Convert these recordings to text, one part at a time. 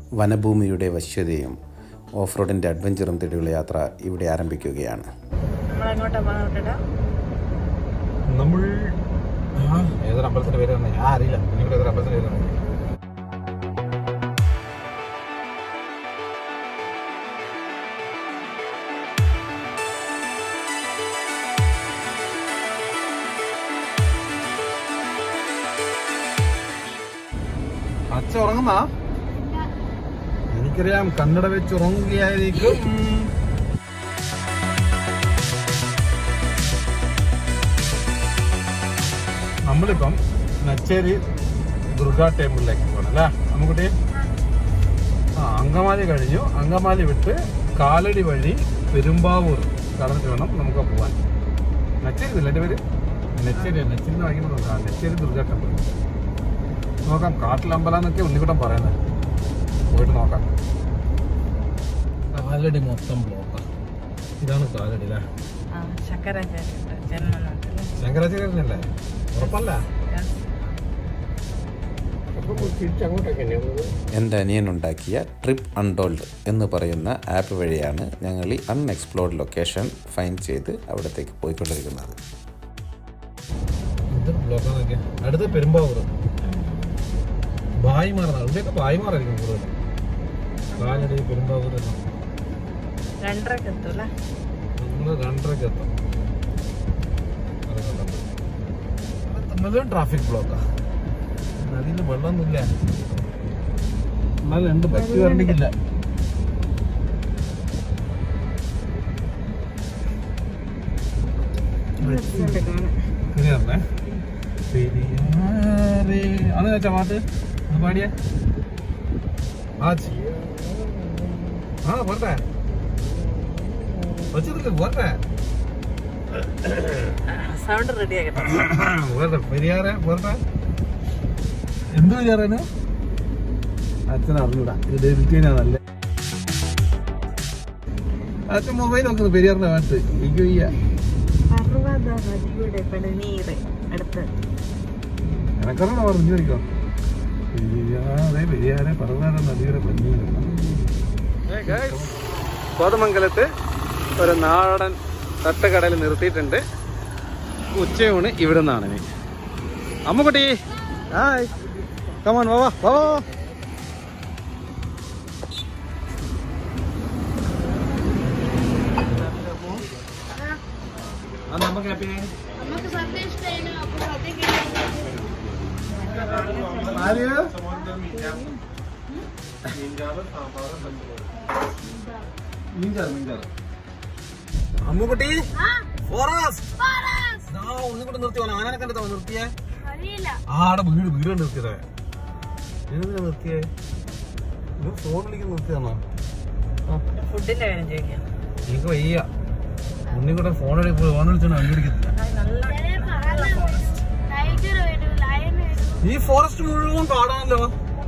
വനഭൂമിയുടെ വശ്യതയും of റോഡിൻ്റെ അഡ്വഞ്ചറും തേടിയുള്ള യാത്ര ഇവിടെ ആരംഭിക്കുകയാണ്. നമ്മൾ ഏതൊരു അമ്പലത്തിൻ്റെ പേര് തന്നെ അറിയില്ല. ഇവിടെ ഏതൊരു അമ്പലത്തിൻ്റെ പേര് തന്നെ. അച്ഛ ഉറങ്ങുന്ന എനിക്കറിയാം. കണ്ണട വെച്ച് ഉറങ്ങുകയായിരിക്കും. നമ്മളിപ്പം നച്ചേരി ദുർഗാ ടെമ്പിളിലേക്ക് പോകണം അല്ലേ നമുക്കുട്ടി? അങ്കമാലി കഴിഞ്ഞു. അങ്കമാലി വിട്ട് കാലടി വഴി പെരുമ്പാവൂർ കടന്നിട്ട് വേണം നമുക്ക് പോവാൻ. നച്ചേരി ഇല്ല എൻ്റെ പേര്? നെച്ചേരി വാങ്ങിക്കുമ്പോൾ നെച്ചേരി ദുർഗാ ടെമ്പിൾ നോക്കാം. കാട്ടിലമ്പലന്നൊക്കെ ഉണ്ണിക്കുട്ടം പറയുന്നത്. പോയിട്ട് നോക്കാം. കാലടി മൊത്തം ബ്ലോക്കാണ്. ഇതാണ് കാലടി അല്ലേ? ശങ്കരാചാര്യനല്ലേ? ഉറപ്പല്ല. എൻ്റെ അനിയനുണ്ടാക്കിയ ട്രിപ്പ് അൺടോൾഡ് എന്ന് പറയുന്ന ആപ്പ് വഴിയാണ് ഞങ്ങൾ ഈ അൺഎക്സ്പ്ലോർഡ് ലൊക്കേഷൻ ഫൈൻഡ് ചെയ്ത് അവിടത്തേക്ക് പോയിക്കൊണ്ടിരിക്കുന്നത്. അടുത്ത് പെരുമ്പാവൂർ ഭായിമാറാണ്. ഇവിടെയൊക്കെ ഭായിമാറായിരിക്കും കൂടുതൽ. കാലടി പെരുമ്പാവൂർ 2:30 എത്തും. മുഴുവൻ ട്രാഫിക് ബ്ലോക്കാ. നദിയിൽ വെള്ളമൊന്നുമില്ല. എന്നാലും 2 ബസ് കയറണ്ടിക്കില്ല. ക്ലിയറേ അത് വെച്ചാ പാട്ട് പാടിയ പോട്ടെ വച്ചിട്ടില്ല പോട്ടെ സൗണ്ട് റെഡി ആകട്ടെ. പെരിയാറെ പോട്ടെ. എന്ത് പെരിയാറേന് അച്ഛൻ അറിഞ്ഞൂടാ. ഇത് എഡിറ്റ് ചെയ്യാനാ നല്ല. അച്ഛൻ മൊബൈൽ നോക്കുന്നു പെരിയാറിന്റെ പാട്ട്. എനിക്ക് വയ്യ. എനക്കറിയണ പറഞ്ഞു ചോദിക്കോ. പെരിയാറെ പർവ്വത നദിയുടെ പഞ്ഞീര്. കോതമംഗലത്ത് ഒരു നാടൻ തട്ടുകടയിൽ നിർത്തിയിട്ടുണ്ട്. ഉച്ചയൂണ് ഇവിടെ നിന്നാണ്. നീ അമ്മുക്കുട്ടി ഹായ് കമോൺ വാ വാ. നമുക്ക് ഹാപ്പി അമ്മുക്കുട്ടി ഒന്നുകൂടെ നിർത്തി പോകാൻ. ആനനെ കണ്ടെത്താ നിർത്തിയേ? ആടെ വീട് നിർത്തിയതേ. എന്തിനാ നിർത്തിയേ? ഫോൺ വിളിക്കാൻ നിർത്തിയാണോ? ഫുഡിന്റെ കാര്യം ചോദിക്കാം. എനിക്ക് വയ്യ. ഉണ്ണിക്കൂടെ ഫോൺ വിളിച്ചാണ് കണ്ടുപിടിക്കത്തില്ല. ഈ ഫോറസ്റ്റ് മുഴുവൻ കാടാണല്ലോ.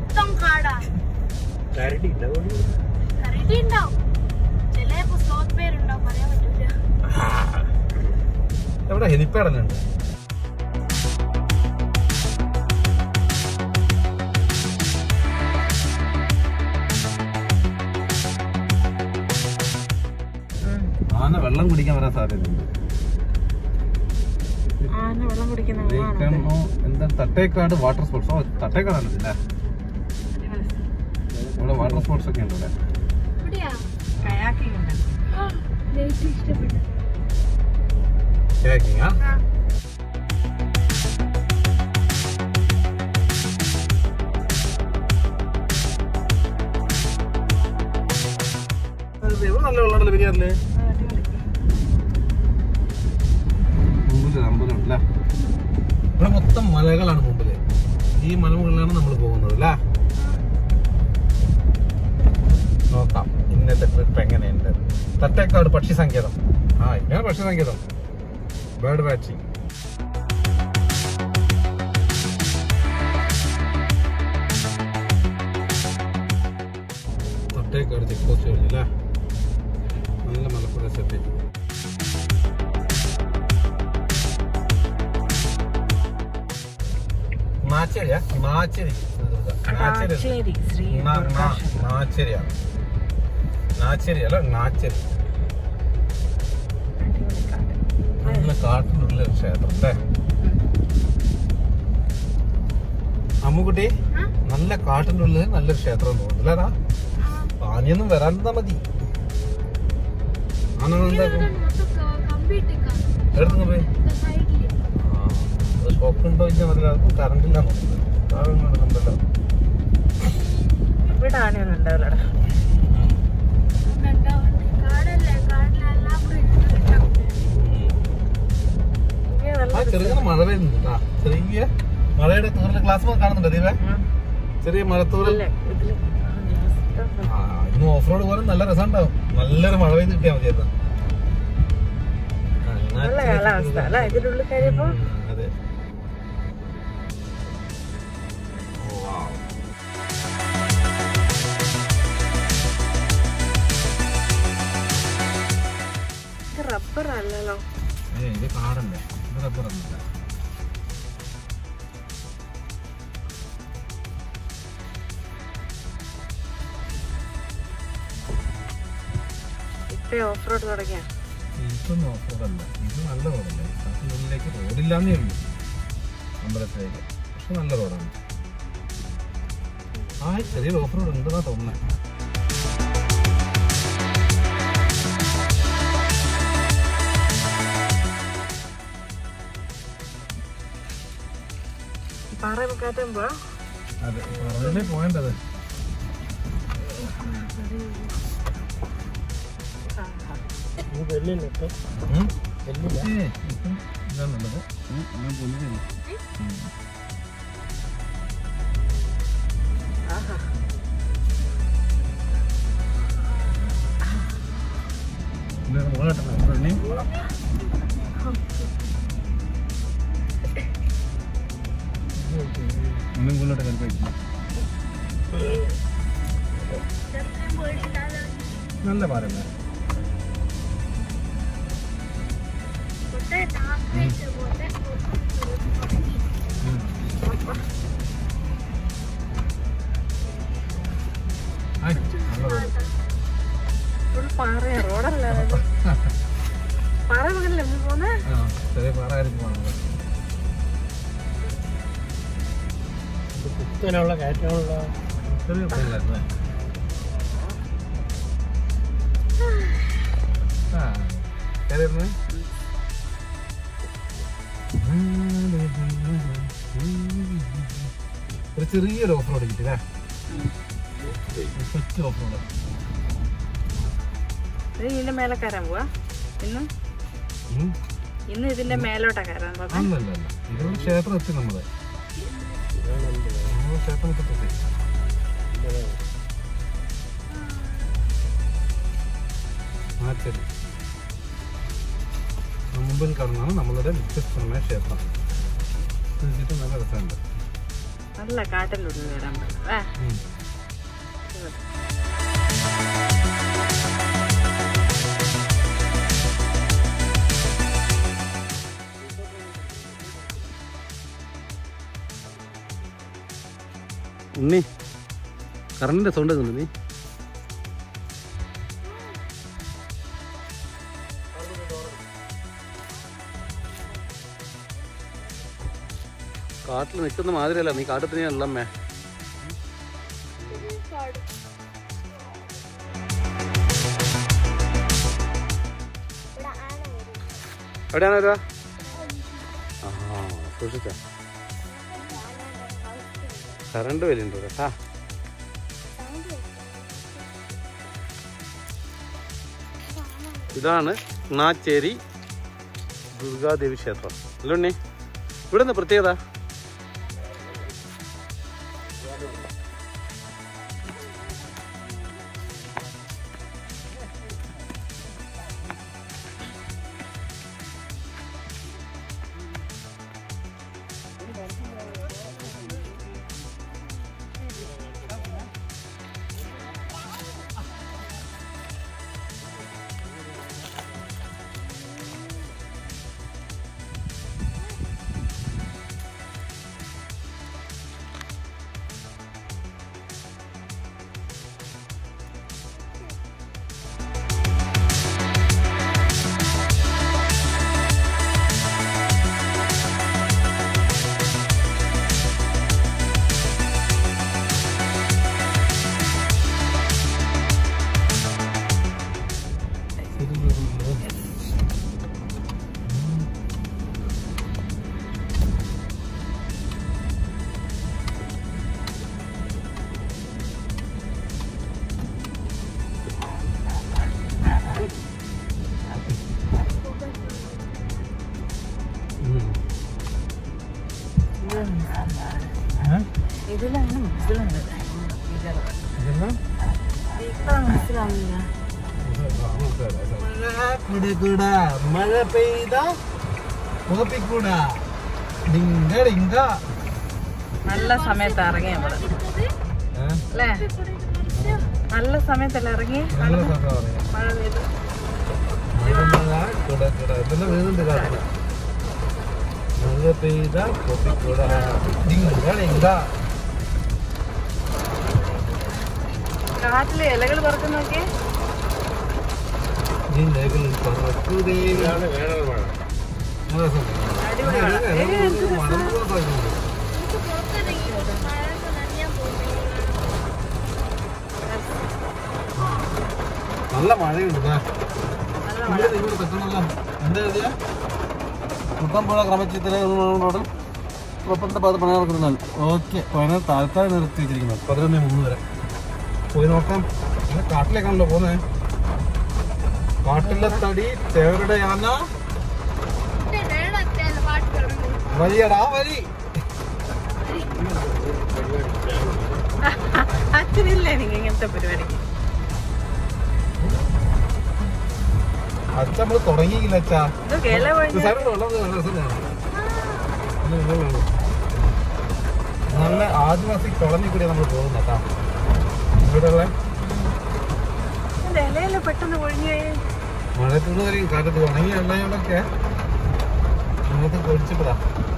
എവിടെ ഹെലിപ്പാഡല്ലേ ഉണ്ട്? ആന വെള്ളം കുടിക്കാൻ വരാൻ സാധ്യതയുണ്ട്. എന്താ തട്ടേക്കാട് വാട്ടർ സ്പോർട്സ്. തട്ടേക്കാടല്ലേ ഇവിടെ വാട്ടർ സ്പോർട്സ് ഒക്കെ ഉണ്ട്. ഇവിടെ കയാക്കിംഗാ? ഇവിടെ നല്ല വെള്ളമുണ്ടല്ലോ പെരിയാറില്. മുമ്പില് അമ്പലമുണ്ടല്ലേ? ഇവിടെ മൊത്തം മലകളാണ് മുമ്പില്. ഈ മലമുകളിലാണ് നമ്മൾ പോകുന്നത് അല്ലേ? നോക്കാം ഇന്നത്തെ ട്രിപ്പ് എങ്ങനെയുണ്ട്. തട്ടേക്കാട് പക്ഷി സങ്കേതം. ഇങ്ങനെ പക്ഷി സങ്കേതം. Bird watching. Thattekkad check post കഴിഞ്ഞല്ലേ? നല്ല മലപ്രദേശത്തെ മാച്ചേരിയാ? മാച്ചേരി നാച്ചേരി ശ്രീ നാച്ചേരിയാണ്. നാച്ചേരി അല്ല നാച്ചേരി. നല്ല കാട്ടിനുള്ള ക്ഷേത്രം അല്ലേ അമ്മുക്കുട്ടി? നല്ല കാട്ടിൻ്റെ ഉള്ളിൽ നല്ലൊരു ക്ഷേത്രം തോന്നുന്നില്ലടാ. ആനയൊന്നും വരാനെന്താ മതി. ആന എന്താക്കും എടുത്തു പോയി ഷോക്കുണ്ടോ ഇല്ല മനസ്സിലാക്കും. കറണ്ടില്ല കണ്ടല്ലോ. ഇവിടെ ആനയൊന്നും ഉണ്ടാവില്ലടാ. ചെറിയ മഴ പെയ്യുന്നുണ്ട്. ചെറിയ മഴയുടെ തൂറിൽ ക്ലാസ് കാണുന്നുണ്ടോ ദീപേ? ചെറിയ മഴത്തൂറിൽ. ഇന്ന് ഓഫ് റോഡ് പോലും നല്ല രസം ഉണ്ടാവും. നല്ലൊരു മഴ പെയ്ത് കിട്ടിയാൽ മതിയായിരുന്നു. നല്ല കാലാവസ്ഥ അല്ല ഇതിനുള്ളിൽ കയറിയപ്പോ. അതെ. റബ്ബർ അല്ലല്ലോ. ഇത് കാടല്ലേ, ഇത് റബ്ബർ അല്ല. ഇപ്പൊ ഓഫ് റോഡ് തുടങ്ങിയ ഇതൊന്നും ഓഫ് റോഡല്ല, ഇത് നല്ല റോഡല്ലേ. കാട്ടിനുള്ളിലേക്ക് റോഡില്ലാന്നേ ഉള്ളൂ അമ്പലത്തിലേക്ക്. പക്ഷെ നല്ല റോഡാണ്. ചെറിയൊരു ഓഫ് റോഡ് ഉണ്ടെന്നാ തോന്നുന്നത്. പാറ കയറ്റാൻ പോവാ. അതെ, പറഞ്ഞല്ലേ പോയേണ്ടത്. ഇതാണുള്ളത്. മുന്നോട്ട് കൽപ്പിക്കും. നല്ല പാറല്ലേ. പാറയാ റോഡല്ല. പാറ മകനല്ലേ പോന്നെ. ചെറിയ പാറ ആയിരിക്കും പോകുന്നത്. കുത്തനുള്ള കയറ്റമുള്ള ചെറിയ പാറ. ഒരു ചെറിയൊരു ഓഫ് റോഡ് കിട്ടില്ലേ. കൊച്ചു ഓഫ് റോഡ്. ഇതിന്റെ മേലെ കയറാൻ പോവാ. ഇന്ന് ഇതിന്റെ മേലോട്ടാ കയറാൻ പോവാ. അല്ലല്ല, ഇതൊരു ക്ഷേത്രം എത്തി. നമ്മള് ക്ഷേത്രം എത്തി. ശരി, മുമ്പിൽ കാണുന്നതാണ് നമ്മളുടെ വ്യത്യസ്തമായ ക്ഷേത്രം. നല്ല രസമുണ്ട്. നല്ല കാട്ടിനുള്ളിൽ വരാൻ പറ്റും. ഉണ്ണി കറണ്ടിന്റെ സൗണ്ട് കേൾക്കുന്നു. നീ കാട്ടിൽ നിൽക്കുന്ന മാതിരിയല്ല, നീ കാട്ടിൽ തന്നെയാണല്ലോ അമ്മേ. എവിടെയാണ് വരുക? സൂക്ഷിച്ച കറണ്ട് വരുന്നുണ്ട് കേട്ടാ. ഇതാണ് നാച്ചേരി ദുർഗാദേവി ക്ഷേത്രം. അല്ലേ ഉണ്ണി? ഇവിടെ നിന്ന് പ്രത്യേകത മനസ്സിലാവുന്നില്ല. മഴ പെയ്ത കോപ്പിക്കൂട ഡിങ്ക ഡിങ്ക. നല്ല സമയത്ത് ഇറങ്ങി നമ്മള് അല്ലേ? നല്ല സമയത്തല്ലേ ഇറങ്ങി? മഴ പെയ്ത് മഴ പെയ്ത കോപ്പിക്കൂട ഡിങ്ക ഡിങ്ക. കാട്ടില് ഇലകൾ പറക്കുന്ന നോക്കിയേ. നല്ല മഴയുണ്ട്. തെറ്റണല്ലോ. എന്താ എഴുതിയ കുട്ടമ്പുഴ ക്രമച്ചിത്രയോട് കുഴപ്പത്തെ ഭാഗത്ത് പണി നടക്കുന്നാൽ ഓക്കെ. പണി താൽക്കാലം നിർത്തി വെച്ചിരിക്കുന്നത് 11:03 വരെ. പോയി നോക്കാം. കാട്ടിലേക്കാണല്ലോ പോന്നേ. കാട്ടിലെ തടി തേവരുടെ യാന വരിയടാ വരി. അച്ഛനില്ലേ എനിക്ക് ഇങ്ങനത്തെ പരിപാടിക്ക്? അച്ഛൻ നമ്മള് തുടങ്ങിയില്ല. അച്ഛാ ഇതൊക്കെ ഇല കൊഴിഞ്ഞ നല്ല ആദിവാസി കുളഞ്ഞു കൂടിയാണ് നമ്മൾ പോകുന്നത്. ഇവിടെയുള്ള ഇലയില പെട്ടെന്ന് കൊഴിഞ്ഞു പോയി. മഴത്തുള്ളവരെയും കാറ്റത്ത് ഉണങ്ങിയ വെള്ളങ്ങളൊക്കെ നമുക്ക് പൊടിച്ചിട്ടാ.